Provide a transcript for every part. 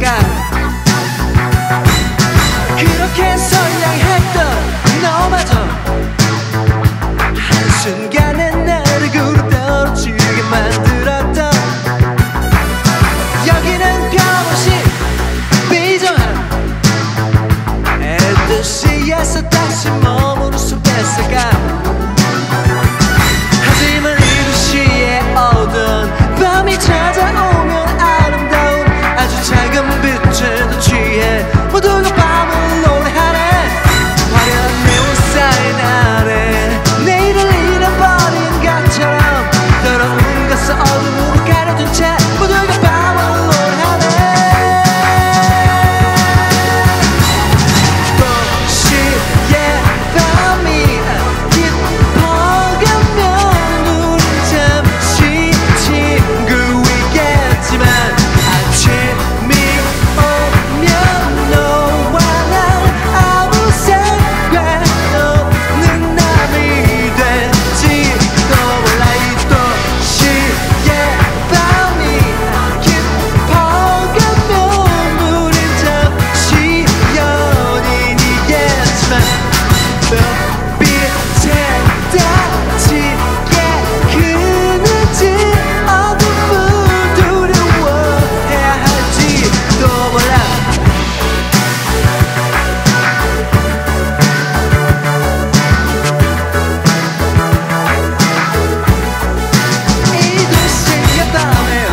뺏어가. 그렇게 선량했던 너마저 한순간에 나를 구름 떨어지게 만들었던 여기는 변호시 비정한 에드시에서 다시 머무는 숲 뺏어가. 하지만 이도시의 어두운 밤이 찾아오면 아름다운 아주 작은 빛에도 취해 모두가 밤을 노래하네. 화려한 네온 사인 아래 내일을 잃어버린 것처럼 더러운 것을 어둠으로 가려둔 채 모두가 밤을 노래하네. 도시의 밤이 깊어가면 우린 잠시 친구이겠지만 아침이 오면 너와 난 아무 상관없는 남이 될지도 몰라. 이 도시의 밤이 깊어가면 우린 잠시 연인이겠지만 별빛에 닿지게 그늘진 어둠을 두려워해야 할지도 몰라. 이 도시의 밤에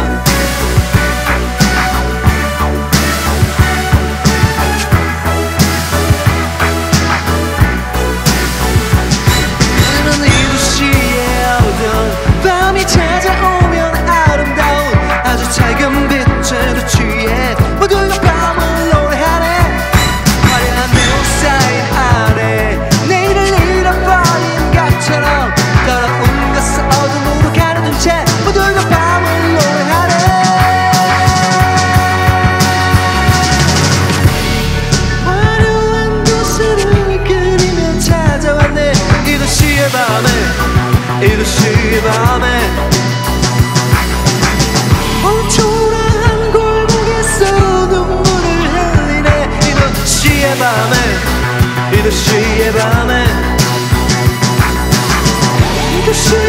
하지만 이 도시의 어두운 밤이 찾아오면 아름다운 아주 작은 빛에도 취해 모두가 밤을 노래하네. 화려한 네온 사인 아래 내일을 잃어버린 것처럼 더러운 것을 어둠으로 가려둔 채 모두가 밤을 노래하네. 화려한 구슬을 그리며 찾아왔네. 이 도시의 밤에, 이 도시의 밤에 초라한 골목에서 눈물을 흘리네. 이 도시의 밤에, 이 도시의 밤에, 이 도시